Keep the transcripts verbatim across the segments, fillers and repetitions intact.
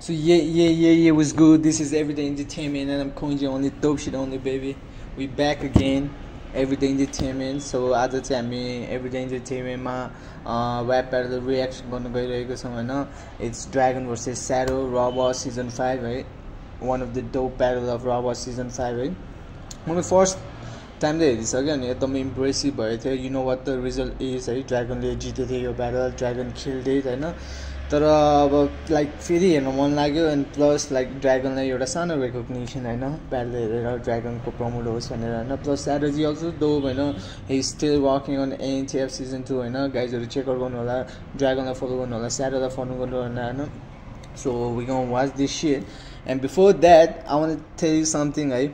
So yeah, yeah, yeah, yeah, was good. This is Everyday Entertainment, and I'm Konji, only dope shit only, baby. We back again, Everyday Entertainment. So आज चाहिँ हामी Everyday Entertainment मा web प्यारल reaction गर्न गइरहेको छौँ हैन. It's Dragon versus Shadow Raw Boss season five है. One of the dope battle of Raw Boss season five है. मैले फर्स्ट टाइम चाहिँ हेरिसकेँ अनि एकदमै इम्प्रेसिभ भएको थियो. You know what the result is है. ड्रागनले जितेको थियो यो ब्याटल. ड्रागन killed it हैन. तर अब लाइक फेरि हेर्न मन लाग्यो एन्ड प्लस लाइक ड्रागनलाई एउटा सानो रेकग्निसन होइन ब्याटल हेरेर ड्रागनको प्रमोट होस् भनेर होइन. प्लस स्ट्राटेजी अल्सो दो होइन. हि स्टिल वर्किङ अन एनटिएफ सिजन टू होइन. गाइजहरू चेकआउट गर्नु होला, ड्रागनलाई फलो गर्नु होला, स्याडोलाई फलो गर्नु होला होइन. So we gonna watch this shit and before that I want to tell you something है.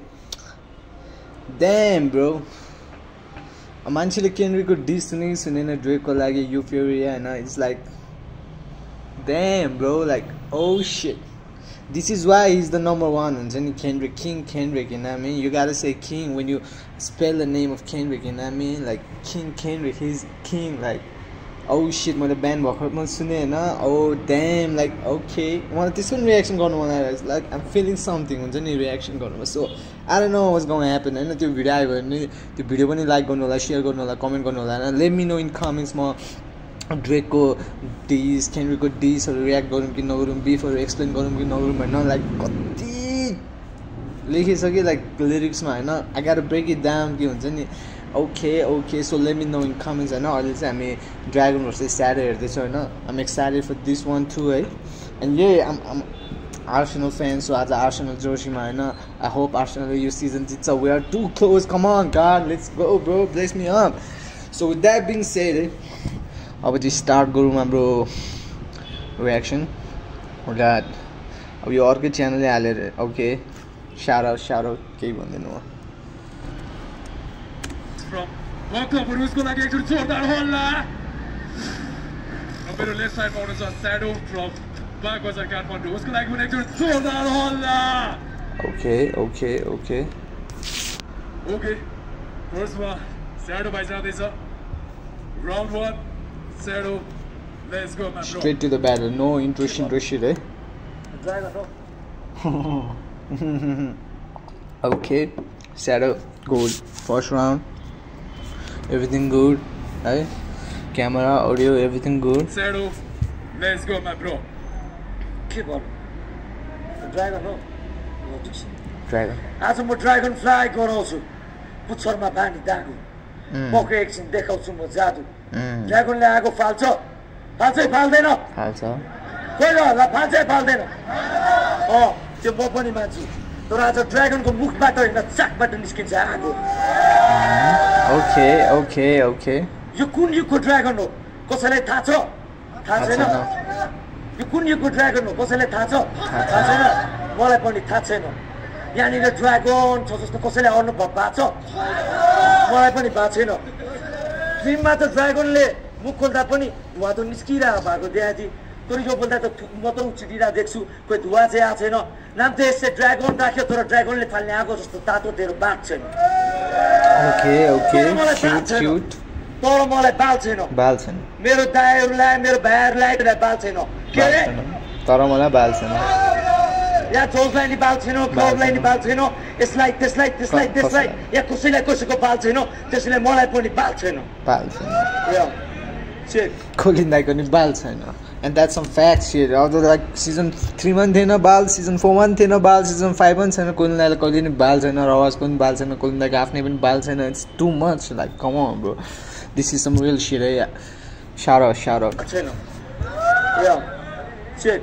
ड्याम ब्रो, मान्छेले केनरीको डिस सुने सुनेन ड्रेकको लागि युफेरिया होइन. It's like damn bro, like oh shit, this is why he's the number one. And Kendrick, King Kendrick, you know what I mean? You gotta say King when you spell the name of Kendrick, you know what I mean? Like King Kendrick, he's king. Like oh shit, my band walk hurt my sune na. Oh damn, like okay, want this one reaction going on? Like I'm feeling something. When any reaction going on, so I don't know what's gonna happen. And the video, the video when you like going on, share going on, comment going on, let me know in comments more. ड्रेकको diss केनरीको डिसहरू react गरौँ कि नगरौँ, बिफहरू explain गरौँ कि नगरौँ होइन. लाइक कति लेखिसक्यो लाइक लिरिक्समा होइन. I got break it down कि हुन्छ नि. Okay okay so let me know in comments होइन. अहिले चाहिँ हामी ड्रागन भर्सेस स्याडो हेर्दैछौँ होइन. I'm excited for this one too है. And yeah I'm I'm Arsenal fan. So आज आर्सेनल जर्सीमा होइन. आई होप आर्सेनल यो सिजन जित्छ. We are too close, come on God, let's go bro, bless me up. So with that being shed है, अब चाहिँ start गरौँ हाम्रो रियाक्सन. गाड अब यो अर्कै च्यानलले हालेर okay shout out shout out केही भन्दैन म. ओके ओके ओके ओके फर्स्टमा स्याडो भाइ जाँदैछ. Round one Shadow, let's go, man, bro. Straight to the battle, no interest interest shit, eh? Okay, Shadow, good. First round, everything good, eh? Camera, audio, everything good. Shadow, let's go, my bro. Keep on. Dragon, no? Dragon. As I'm a dragonfly, go also. Put some my band dago. Mock eggs in deck out some zadu. ड्रागनले आगो फाल्छ, फाल्छै फाल्दैन, फाल्छ खोइ ल फाल्छै फाल्दैन. अँ त्यो म पनि मान्छु. तर आज ड्रागनको मुखबाट होइन चाकबाट निस्किन्छ आगो. ओके ओके ओके यो कुन युगको ड्रागन हो कसैलाई थाहा छ? थाहा छैन. यो कुन युगको ड्रागन हो कसैलाई थाहा छ? थाहा छैन. मलाई पनि थाहा छैन. यहाँनिर ड्रागन छ जस्तो कसैलाई अनुभव भएको छ? मलाई पनि भएको छैन. फिल्ममा त ड्रागनले मुख खोल्दा पनि धुवा त निस्किरहेको भएको देखाथि. तर यो बोल्दा त म त उछिटिरहेको देख्छु. कोही धुवा चाहिँ आएको छैन. नाम त यसै ड्रागन राख्यो तर ड्रागनले फाल्ने आगो जस्तो तातो तेरो बाघ छैन. Okay okay cute cute. तर मलाई बाल छैन. बाल छैन. मेरो दाइहरूलाई मेरो भाइहरूलाई बाल छैन. के अरे? तर मलाई बाल छैन. या जोसलाई नि बाल छैन, क्लाउडलाई नि बाल छैन, यसलाई त्यसलाई त्यसलाई त्यसलाई या कसैलाई कसैको बाल छैन, त्यसैले मलाई पनि बाल छैन. बाल छैन. Yeah check. कोलिन दाइको नि बाल छैन. And that's some fact shit. अब लाइक सिजन थ्री मा थिएन बाल, सिजन फोर मा थिएन बाल, सिजन फाइभ मा छैन. कोलिन दाइलाई कहिले पनि बाल छैन, रवाजको पनि बाल छैन, कोलिन दाइको आफ्नै पनि बाल छैन. It's too much like come on bro. This is some real shit है. Shout out shout out. छैन. Yeah check.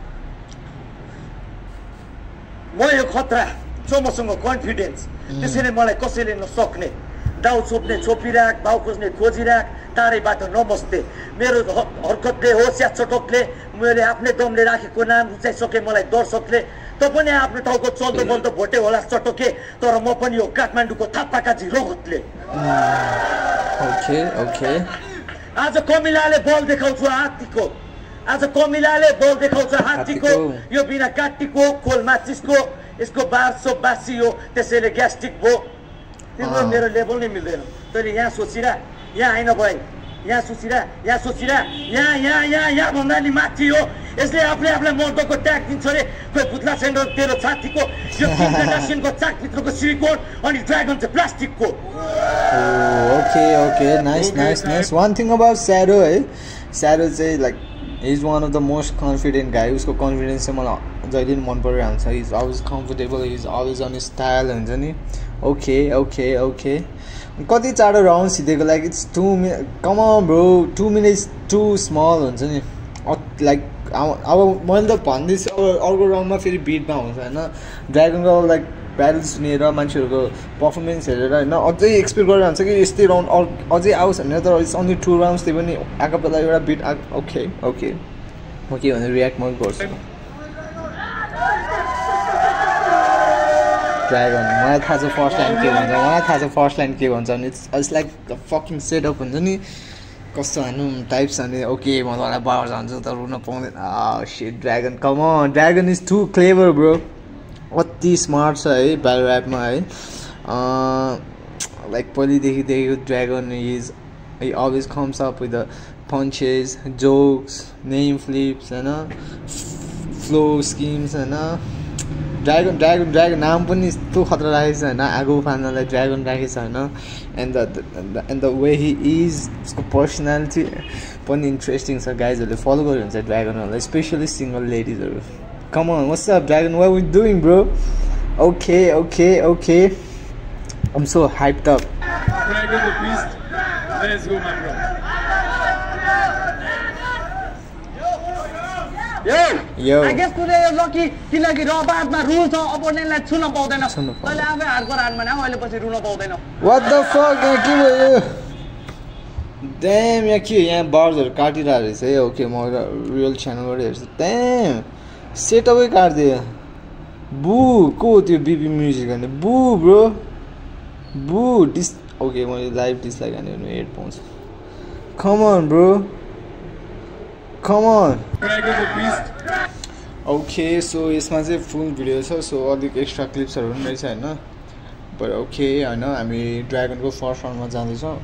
म यो खतरा जो मसँग कन्फिडेन्स, त्यसैले मलाई कसैले नसक्ने. दाउ छोप्ने छोपिराख, भाउ खोज्ने खोजिराख, टाढैबाट नबस्थे. मेरो हरकतले होस् या चटकले मैले आफ्नै दमले राखेको नाम रुचाइसके मलाई दर्शकले. त पनि आफ्नो ठाउँको चल्दो बल्दो भोटे होला चटके. तर म पनि यो काठमाडौँको थापाकाजी रगतले. Okay okay. आज कमिलाले बल देखाउँछु हात्तीको. आज कमिलाले बल देखाउँछ हात्तीको. यो बिना काटीको खोल माचिसको. यसको बारसो बासी हो त्यसैले ग्यास्ट्रिक भयो. तिम्रो मेरो लेभल नै मिल्दैन. तैँले यहाँ सोचिरा, यहाँ आइन भाइ, यहाँ सोचिरा, यहाँ सोचिरा, यहाँ यहाँ यहाँ यहाँ भन्दा नि माथि हो. यसले आफूले आफूलाई मर्दोको ट्याग दिन्छ रे खोइ पुतला छैन तेरो छातीको यो किन्डासिनको चाकभित्रको सिलिकोन अनि ड्रागन चाहिँ प्लास्टिकको okay okay nice nice nice one thing about Shadow है स्याडो चाहिँ like he is one of the most confident guy उसको कन्फिडेन्स चाहिँ मलाई जहिले पनि मन परिरहेको छ he is always comfortable he is always on style हुन्छ नि ओके ओके ओके कति चाँडो राउन्ड सिधेको लागि it's two minute come on bro two minutes too small हुन्छ नि लाइक अब मैले त भन्दैछु अब अर्को राउन्डमा फेरि बिटमा हुन्छ होइन ड्रागनको लाइक ब्याटल सुनेर मान्छेहरूको पर्फर्मेन्स हेरेर होइन अझै एक्सपेक्ट गरेर हुन्छ कि यस्तै राउन्ड अझै आओस् भनेर तर इट्स ओन्ली टु राउन्ड्स त्यही पनि आएको बेला एउटा बिट आएको ओके ओके म के भने रियाक्ट म गर्छु ड्रागन मलाई थाहा छ फर्स्ट लाइन के भन्छ मलाई थाहा छ फर्स्ट लाइन के भन्छ भने it's it's like the fucking setup हुन्छ नि कस्तो हानु टाइप्स अनि ओके म तँलाई बाहिर जान्छु त रुन पाउँदैन shit Dragon come on Dragon is too clever bro अति स्मार्ट छ है ब्याटल ऱ्यापमा है लाइक पहिलेदेखि देखेको Dragon is he always comes up with the punches jokes name flips होइन फ्लो स्किम्स होइन ड्रागन ड्रागन ड्रागन नाम पनि यस्तो खतरा राखेको छ होइन आगो फाल्नलाई ड्रागन राखेको छ होइन and the and the way he is उसको पर्सनालिटी पनि इन्ट्रेस्टिङ छ गाइजहरूले फलो गर्यो हुन्छ ड्रागनहरूलाई स्पेसली सिङ्गल लेडिजहरू come on what's up Dragon what are you doing bro okay okay okay I am so hyped up Dragon the beast. Let's go, my bro. Yo, Yo. I guess today you're lucky किनकि रबार्टमा rule छ अपोनेन्टलाई छुन पाउँदैन तैले आफै hardcore हार्डमा न अहिले पछि रुन पाउँदैन What the fuck यहाँ के भयो ड्याम यहाँ के यहाँ बर्डहरू काटिरहेको रहेछ है ओके म रियल च्यानलबाट हेर्छु ड्याम सेटअपै काटिदियो बु को त्यो बिबी म्युजिक गर्ने boo bro boo diss okay मैले लाइभ डिसलाइक हान्यो भने हेड पाउँछु come on bro come on okay so यसमा चाहिँ फुल भिडियो छ सो अलिक एक्स्ट्रा क्लिप्सहरू पनि रहेछ होइन बट ओके होइन हामी ड्रागनको फर्स्ट राउन्डमा जाँदैछौँ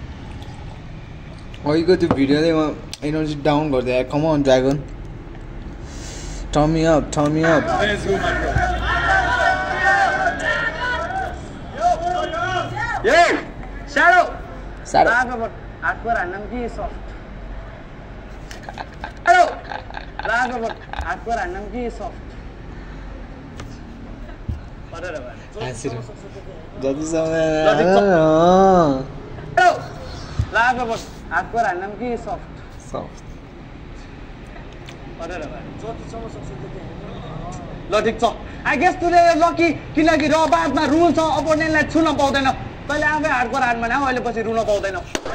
अहिलेको त्यो भिडियोले म एनर्जी डाउन गरिदिएँ come on Dragon tummy up tummy up Yo, Shadow. Shadow. Hardcore हान्नम कि सफ्ट हेलो लाग अब hardcore हान्नम कि सफ्ट परेर भाइ जति समय हेलो लाग अब hardcore हान्नम कि सफ्ट सफ्ट परेर भाइ जति समय सक्छ त्यति ल ठीक छ I guess today you lucky किनकि रबार्टमा रुल छ अपोनेन्टलाई छुन पाउँदैन तैले आफै हार्डकोर हार्डमा न अहिले पछि रुन पाउँदैन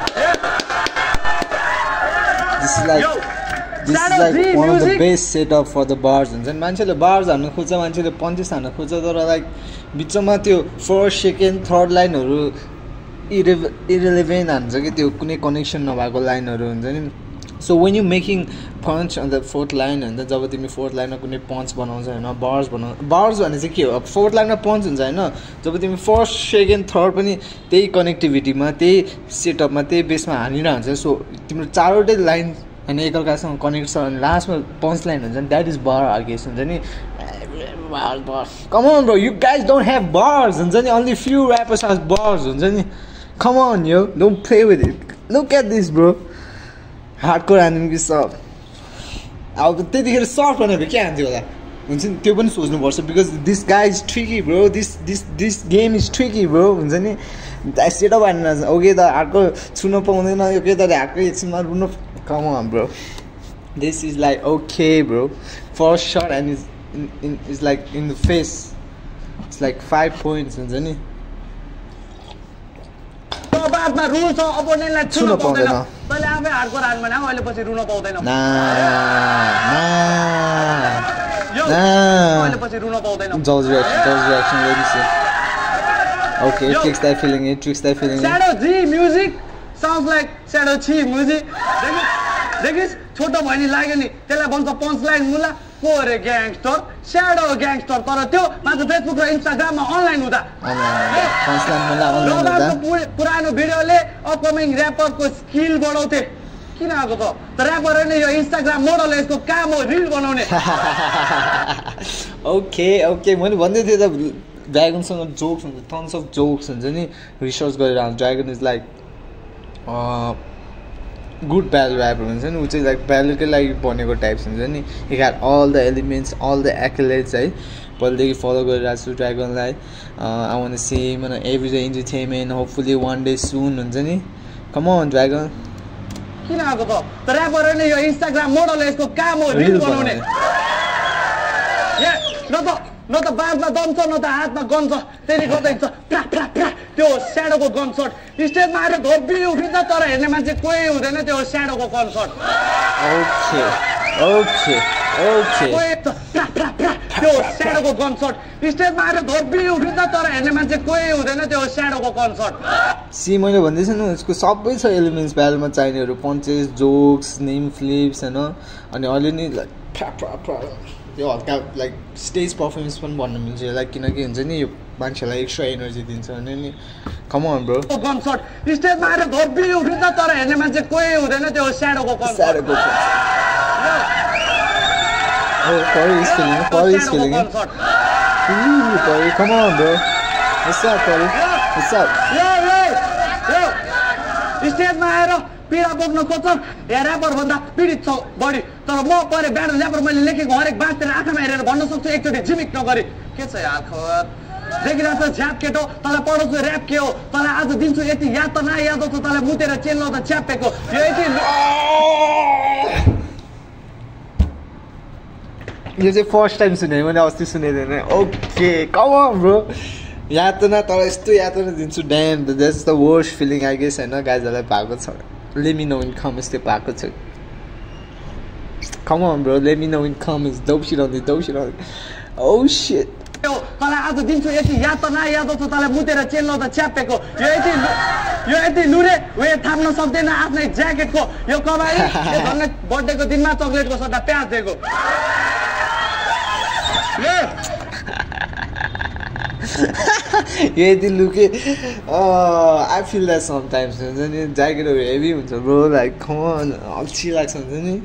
This is like this is like one of the best setup for the bars हुन्छ नि मान्छेले बार्स हान्न खोज्छ मान्छेले पन्चेस हान्न खोज्छ तर लाइक बिचमा त्यो फर्स्ट सेकेन्ड थर्ड लाइनहरू इरेलेभेन्ट हान्छ कि त्यो कुनै कनेक्सन नभएको लाइनहरू हुन्छ नि so when you making punch on the fourth line होइन जब तिमी फोर्थ लाइनमा कुनै पन्च बनाउँछ होइन बार्स बनाउ बार्स भने चाहिँ के हो अब फोर्थ लाइनमा पन्च हुन्छ होइन जब तिमी फर्स्ट सेकेन्ड थर्ड पनि त्यही कनेक्टिभिटीमा त्यही सेटअपमा त्यही बेसमा हानिरहन्छ सो तिम्रो चारवटै लाइन होइन एकअर्कासँग कनेक्ट छ अनि लास्टमा पन्च लाइन हुन्छ नि द्याट इज बार आर्गेस हुन्छ नि come on bro you guys don't have bars हुन्छ नि only few rappers has bars हुन्छ नि come on yo don't play with it look at this bro hardcore हान्यौँ कि सफ्ट अब त्यतिखेर सफ्ट भनेर के हान्थ्यो होला हुन्छ नि त्यो पनि सोच्नुपर्छ because this guy is tricky bro this this this game is tricky bro हुन्छ नि सेटअप हान्न ओके त हार्डको छुन पाउँदैन ओके त हार्डको एकछिनमा रुन come on bro this is like okay bro first shot and is in is like in the face it's like five points हुन्छ नि बादमा रुल छ अपोनेन्टलाई छुन पाउँदैन तैले आफै हार्डकोर हार्डमा न अहिले पछि रुन पाउँदैन ना यो अहिले पछि रुन पाउँदैन Joel's reaction Joel's reaction let me see okay it tricks that feeling it tricks that feeling Shadow G music sounds like Shadow Chi music देखिस छोटो भइनी लाग्यो नि त्यसलाई भन्छ पन्च लाइन मुला को रे ग्याङस्टर स्याडो ग्याङस्टर तर त्यो मात्र फेसबुक र इन्स्टाग्राममा अनलाइन हुँदा पन्च लाइन मुला अनलाइन हुँदा पुरानो भिडियोले अपकमिङ र्यापरको स्किल बढाउँथे किन आएको त र्यापर हैन यो इन्स्टाग्राम मोडल यसको काम हो रिल बनाउने ओके ओके मैले भन्दै थिएँ त ड्रागनसँग जोक्स हुन्छ टन्स अफ जोक्स हुन्छ नि रिसर्च गरेर आउँछ Dragon is like good battle rapper हुन्छ नि ऊ चाहिँ लाइक ब्यालकै लागि बनेको टाइप्स हुन्छ नि he had all the elements all the accolades है पहिलेदेखि फलो गरिरहेको छु ड्रागनलाई I want see him Everyday Entertainment hopefully one day soon हुन्छ नि कम अन ड्रागन किन आएको त र्यापर हैन यो इन्स्टाग्राम मोडल यसको काम हो रिल बनाउने न त न त बाँधमा दम छ न त हातमा गन छ त्यसले गर्दा हिँड्छ प्रा प्रा प्रा त्यो स्याडोको गन सर्ट स्टेजमा आएर धोबी उठिन्छ तर हेर्ने मान्छे कोही हुँदैन त्यो स्याडोको gun shot okay okay okay प्रा प्रा प्रा त्यो स्याडोको गन सर्ट स्टेजमा आएर धोबी उठिन्छ तर हेर्ने मान्छे कोही हुँदैन त्यो स्याडोको गन सर्ट सी मैले भन्दैछु नि उसको सबै छ एलिमेन्ट्स ब्यालमा चाहिनेहरू पन्चेस जोक्स नेम फ्लिप्स होइन अनि अहिले नि लाइक फ्या फ्या फ्या त्यो हल्का लाइक स्टेज पर्फर्मेन्स पनि भन्नु मिल्छ लाइक किनकि हुन्छ नि यो मान्छेलाई एक्स्ट्रा एनर्जी दिन्छ भने नि come on bro gun shot स्टेजमा आएर धोबी उठिन्छ तर हेर्ने मान्छे कोही हुँदैन त्यो स्याडोको गन स्याडोको Oh, Corey is killing it. Corey is killing it. Ooh, Corey, come on, bro. What's up, Corey? What's up? Yo, yo, yo. स्टेजमा आएर पीडा बोक्न खोज्छ या ऱ्यापर भन्दा पीडित छ बढी तर म परे ब्याड ऱ्यापर मैले लेखेको हरेक बाततिर आँखामा हेरेर भन्न सक्छु एकचोटि झिमिक नगरी के छ यार खबर देखिरहेको छ झ्याप केटो तँलाई पढाउँछु ऱ्याप के हो तँलाई आज दिन्छु यति याद त न याद आउँछ तँलाई मुतेर चेन लाउँदा च्यापेको यो यति यो चाहिँ फर्स्ट टाइम सुने मैले अस्ति सुनेको थिएन ओके कम अन ब्रो याद त न तर यस्तो याद त दिन्छु damn that's the worst feeling I guess होइन गाइजहरूलाई भएको छ let me know in come यस्तै भएको छ come on bro let me know in come is dope सिराउँदै डोप सिराउँदै ओ शिट तँलाई आज दिन्छु यति याद त न याद आउँछ तँलाई मुतेर चेन लाउँदा च्यापेको यो यति यो यति लुरे वे थाम्न सक्दैन आफ्नै ज्याकेटको यो कमाई यो झन्डै बर्थडेको दिनमा चक्लेटको सट्टा प्याज दिएको यदि लुके आई फिल द्याट समटाइम्स हुन्छ नि ज्याकेटहरू हेभी हुन्छ ब्रो लाइक खन अल्छी लाग्छ हुन्छ नि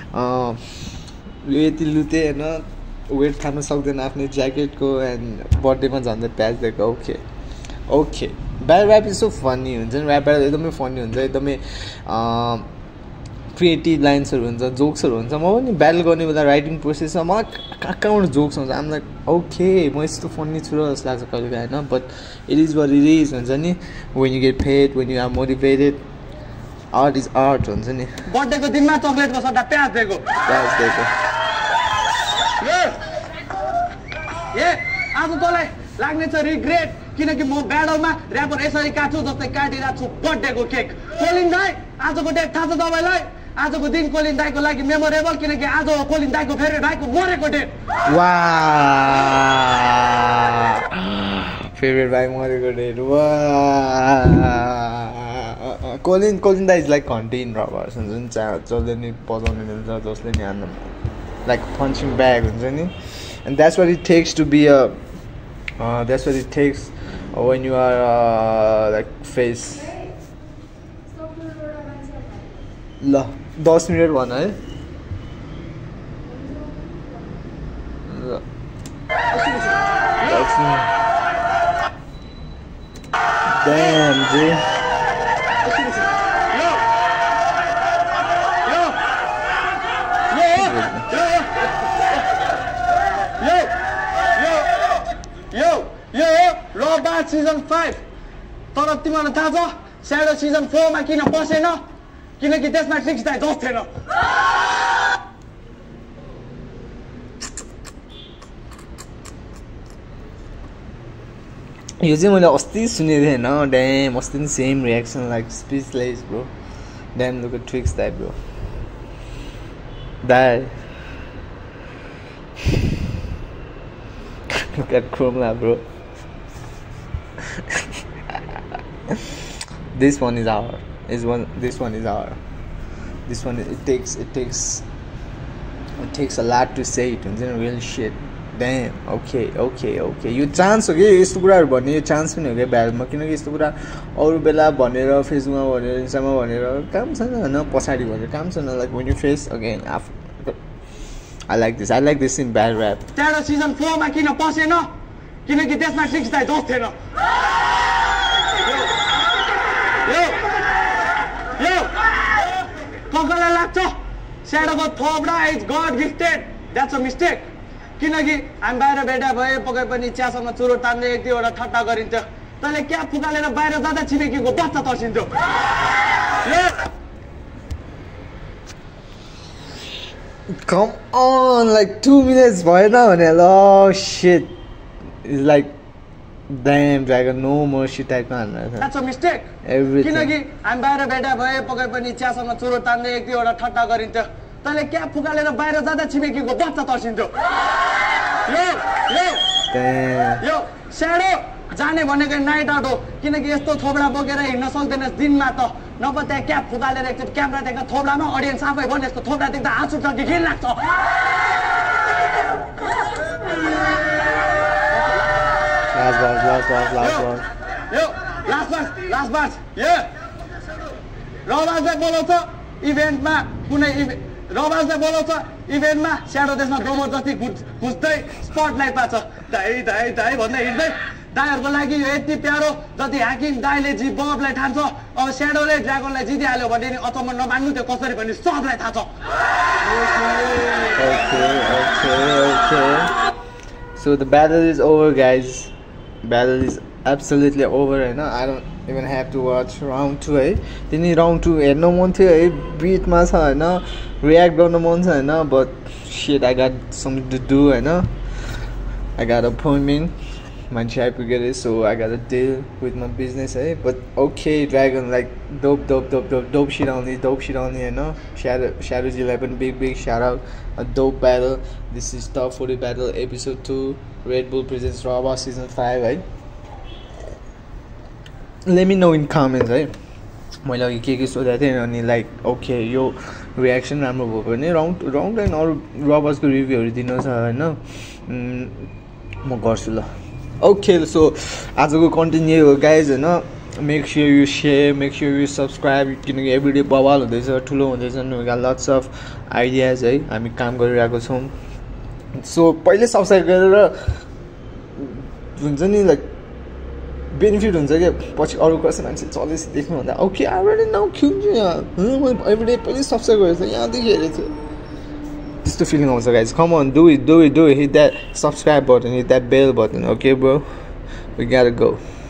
यति लुते होइन वेट थाम्न सक्दैन आफ्नै ज्याकेटको एन्ड बर्थडेमा झन्डै प्याज दिएको okay okay bad rap is so funny हुन्छ नि ऱ्याप एकदमै फनी हुन्छ एकदमै क्रिएटिभ लाइन्सहरू हुन्छ जोक्सहरू हुन्छ म पनि ब्याटल गर्ने बेला राइटिङ प्रोसेसमा मलाई कहाँ कहाँबाट जोक्स हुन्छ आम लाइक ओके म यस्तो फन्नी छु र जस्तो लाग्छ कहिले काहीँ होइन but it is what it is हुन्छ नि when you get paid when you are motivated art is art हुन्छ नि बर्थडेको दिनमा चक्लेटको सट्टा प्याज दिएको प्याज दिएको ए आज तँलाई लाग्नेछ रिग्रेट किनकि म ब्याडलमा ऱ्यापर यसरी काट्छु जस्तै काटिरहेको छु बर्थडेको केक कोलिन दाई आजको डेट थाहा छ तपाईँलाई आजको दिन कोलिन दाईको लागि मेमोरेबल किनकि आज हो कोलिन दाईको फेभरेट भाइको मरेको डेट वा फेभरेट भाइ मरेको डेट वा कोलिन कोलिन दाई इज लाइक कन्टेन रबर्स हुन्छ नि चा जसले नि बजाउने मिल्छ जसले नि हान्नु लाइक पन्चिङ ब्याग हुन्छ नि and that's what it takes to be a Uh, that's what it takes when you are uh, like face. La, दस मिनट भन है. Damn, dude. सिजन फाइभ तर तिमीलाई थाहा छ स्याडो सिजन फोरमा किन पसेन किनकि त्यसमा ट्रिक्स दाइ जोस थिएन यो चाहिँ मैले अस्ति सुनेको थिएँ होइन ड्याम अस्ति नि same reaction like speechless bro damn look at tricks दाइ ब्रो दाइ लुक एट क्रोमला bro this one is our is one this one is our this one it takes it takes it takes a lot to say it and then real shit Damn, okay, okay, okay. यो chance हो कि यस्तो कुराहरू भन्ने यो chance पनि हो कि भ्यालमा किनकि यस्तो कुरा अरू बेला भनेर फेसबुकमा भनेर इन्स्टामा भनेर काम छैन होइन पछाडि भनेर काम छैन like when you face again after I like this I like this in bad rap त्यहाँ सिजन फोर मा किन पसेन किनकि त्यसमा सिक्स दाइ जोस थिएन यो यो कसलाई लाग्छ स्याडोको थोपडा is god gifted that's a mistake किनकि हामी बाहिर भेटा भए पकाइ पनि चियासँग चुरो तान्ने एक दुईवटा ठट्टा गरिन्थ्यो तैँले क्या फुकालेर बाहिर जाँदा छिमेकीको बच्चा तर्सिन्थ्यो Come on, like two minutes भएन भने ल shit it's like damn dragon no more shit type मा हान्न That's a mistake everything किनकि हामी बाहिर भेटा भए पकाइ पनि चियासँग चुरो तान्ने एक दुईवटा ठट्टा गरिन्थ्यो तैँले क्या फुकालेर बाहिर जाँदा छिमेकीको बच्चा तर्सिन्थ्यो यो यो damn यो स्याडो जाने भनेको नाइट आउट हो किनकि यस्तो थोपडा बोकेर हिँड्न सक्दैनस् दिनमा त नभए त्यहाँ क्याप फुकालेर एकचोटि क्यामेरा देख्दा थोपडामा अडियन्स आफै भने यस्तो थोपडा देख्दा हाँस उठ्छ कि घिन लाग्छ last bar last bar last bar यो लास्ट बार लास्ट बार यो रबाजले बोलाउँछ इभेन्टमा कुनै रबाजले बोलाउँछ इभेन्टमा स्याडो देशमा जबरजस्ती खुज्दै स्पटलाइटमा छ दाइ दाइ दाइ भन्दै हिँड्दै दाइहरूको लागि यो यति प्यारो जति हाकिम दाइले जी बबलाई ठान्छ अब स्याडोले ड्रागनलाई जितिहाल्यो भने नि अचम्म नमान्नु त्यो कसरी पनि सबलाई थाहा छ okay okay okay so the battle is over guys battle is absolutely over होइन I don't even have to watch round two है तिनी round two हेर्न मन थियो है बिटमा छ होइन रियाक्ट गर्न मन छ होइन but shit I got something to do होइन I got appointment मान्छे आइपुगेर so I got to deal with my business है but okay dragon like dope dope dope dope dope shit only dope shit only होइन Shadow Shadowजीलाई पनि big big shout out a dope battle this is top forty battle episode two Red Bull presents Raba season five है let me know in comments है मैले अघि के के सोधेको थिएँ अनि लाइक ओके यो रियाक्सन राम्रो भयो भने राउन्ड राउन्ड एन्ड अरू रबर्सको रिभ्यूहरू दिनु छ होइन म गर्छु ल ओके सो आजको कन्टेन्ट यही हो गाइज होइन make sure you share make sure you subscribe किनकि एभ्रिडे बवाल हुँदैछ ठुलो हुँदैछ we got lots of ideas है हामी काम गरिरहेको छौँ सो पहिले सब्सक्राइब गरेर हुन्छ नि लाइक बेनिफिट हुन्छ क्या पछि अरू कसै मान्छे चलेपछि देख्नुभन्दा ओके अलरेडी नाउ खिच्छु यहाँ मैले एभ्रिडे पहिले सब्सक्राइब गरेको थिएँ यहाँदेखि हेरेको थिएँ त्यस्तो फिलिङ आउँछ guys come on do it do it do it hit that subscribe button hit that bell button okay bro we got to go